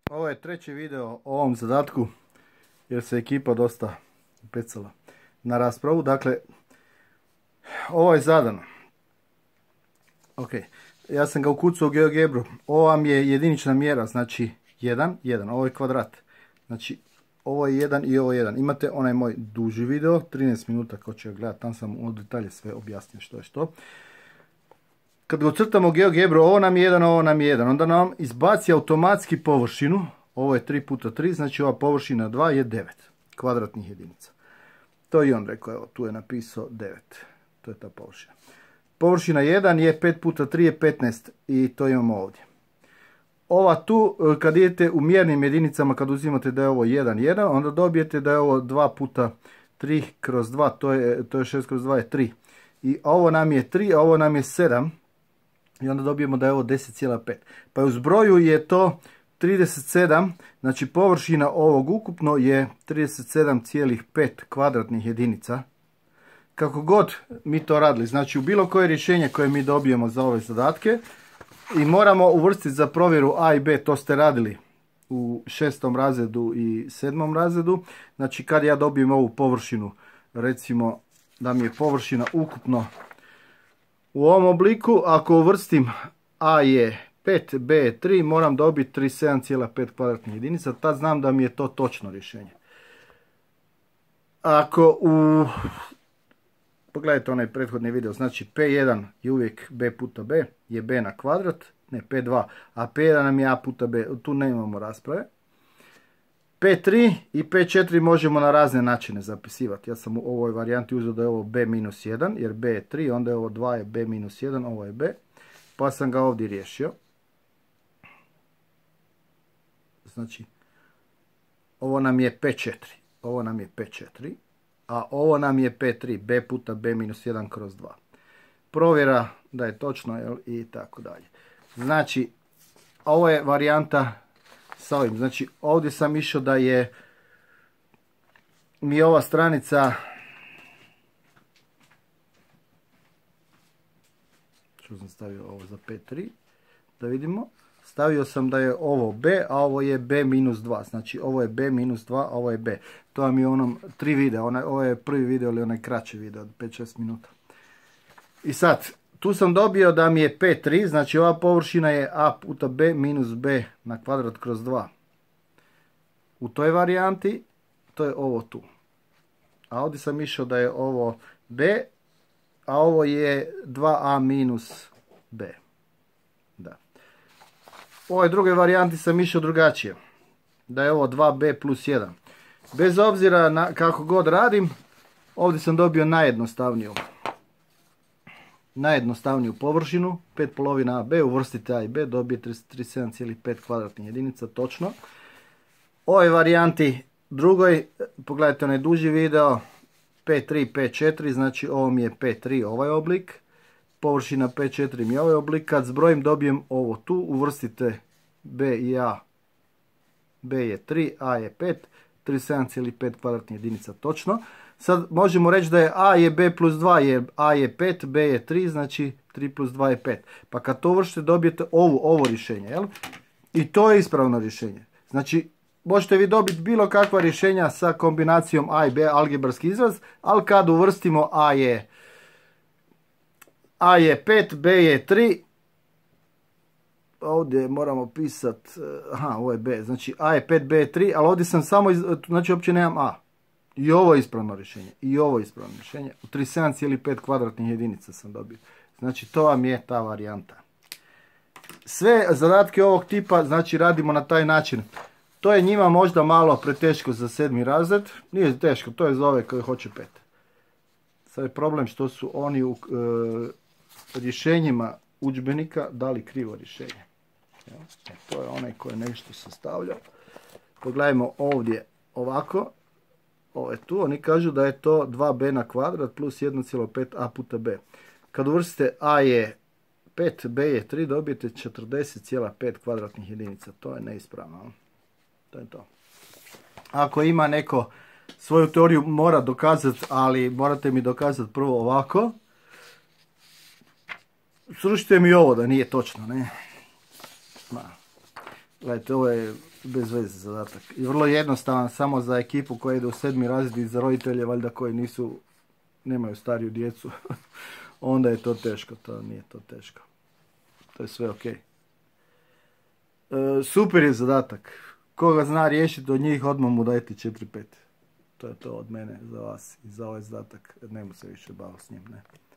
Ovo je treći video o ovom zadatku jer se ekipa dosta pecala na raspravu. Dakle, ovo je zadano. Ok, ja sam ga ukucao u GeoGebru. Ovo vam je jedinična mjera, znači 1, 1. Ovo je kvadrat. Znači, ovo je 1 i ovo je 1. Imate onaj moj duži video, 13 minuta ko će ga gledati. Tam sam u detalje sve objasnio što je što. Kad ga ucrtamo u GeoGebru, ovo nam je 1, ovo nam je 1. Onda nam izbaci automatski površinu. Ovo je 3 puta 3, znači ova površina 2 je 9 kvadratnih jedinica. To i on rekao, evo tu je napisao 9. To je ta površina. Površina 1 je 5 puta 3 je 15 i to imamo ovdje. Ova tu, kad idete u mjernim jedinicama, kad uzimate da je ovo 1, 1, onda dobijete da je ovo 2 puta 3 kroz 2, to je 6 kroz 2 je 3. I ovo nam je 3, a ovo nam je 7. I onda dobijemo da je ovo 10,5. Pa u zbroju je to 37, znači površina ovog ukupno je 37,5 kvadratnih jedinica. Kako god mi to radili, znači u bilo koje rješenje koje mi dobijemo za ove zadatke i moramo uvrstiti za provjeru A i B, to ste radili u 6. razredu i 7. razredu. Znači kad ja dobijem ovu površinu, recimo da mi je površina ukupno u ovom obliku, ako uvrstim A je 5, B je 3, moram dobiti 37,5 kvadratnih jedinica, tad znam da mi je to točno rješenje. Ako pogledajte onaj prethodni video, znači P1 je uvijek B puta B, je B na kvadrat, ne P2, a P1 nam je A puta B, tu nemamo rasprave. P3 i P4 možemo na razne načine zapisivati. Ja sam u ovoj varijanti uzeo da je ovo B minus 1, jer B je 3, onda je ovo 2 je B minus 1, ovo je B. Pa sam ga ovdje riješio. Znači, ovo nam je P4, ovo nam je P4, a ovo nam je P3, B puta B minus 1 kroz 2. Provjera da je točno, jel, i tako dalje. Znači, ovo je varijanta sa ovim. Znači, ovdje sam išao da je mi ova stranica, što sam stavio ovo za P3, da vidimo. Stavio sam da je ovo B, a ovo je B minus 2. Znači, ovo je B minus 2, a ovo je B. To vam je onom 3 videa. Ovo je prvi video ili onaj kraći video od 5-6 minuta. I sad, tu sam dobio da mi je P3, znači ova površina je A puta B minus B na kvadrat kroz 2. U toj varijanti, to je ovo tu. A ovdje sam išao da je ovo B, a ovo je 2A minus B. Da. U ovoj drugoj varijanti sam išao drugačije. Da je ovo 2B plus 1. Bez obzira na kako god radim, ovdje sam dobio najjednostavniju površinu. 5 polovina AB, uvrstite A i B, dobijete 37,5 kvadratnih jedinica, točno. U ovoj varijanti drugoj, pogledajte onaj duži video, P3, P4, znači ovo mi je P3, ovaj oblik. Površina P4 mi je ovaj oblik. Kad zbrojim dobijem ovo tu, uvrstite B i A. B je 3, A je 5, 37,5 kvadratnih jedinica, točno. Sad možemo reći da je A je B plus 2, jer A je 5, B je 3, znači 3 plus 2 je 5. Pa kad to uvršite dobijete ovo rješenje, jel? I to je ispravno rješenje. Znači, možete vi dobiti bilo kakva rješenja sa kombinacijom A i B, algebarski izraz, ali kad uvrstimo A je 5, B je 3, ovdje moramo pisati, ovo je B, znači A je 5, B je 3, ali ovdje sam samo, znači uopće nemam A. I ovo je ispravno rješenje, i ovo je ispravno rješenje. U 37,5 kvadratnih jedinica sam dobio. Znači to vam je ta varijanta. Sve zadatke ovog tipa, znači radimo na taj način. To je njima možda malo preteško za 7. razred, nije teško, to je za ove koji hoće 5. Sad je problem što su oni u rješenjima udžbenika dali krivo rješenje. To je onaj koji je nešto sastavljao. Pogledajmo ovdje ovako. Ovo je tu, oni kažu da je to 2b na kvadrat plus 1,5 a puta b. Kad uvrstite a je 5, b je 3, dobijete 40,5 kvadratnih jedinica. To je neispravno. To je to. Ako ima neko svoju teoriju mora dokazati, ali morate mi dokazati prvo ovako. Srušite mi ovo da nije točno, ne? Gledajte, ovo je bez veze zadatak. I vrlo jednostavan, samo za ekipu koja ide u 7. razred i za roditelje, valjda koji nemaju stariju djecu. Onda je to teško, to nije to teško. To je sve ok. Super je zadatak. Koga zna riješiti od njih, odmah mu dajte 4-5. To je to od mene za vas i za ovaj zadatak. Nemo se više baviti s njim, ne.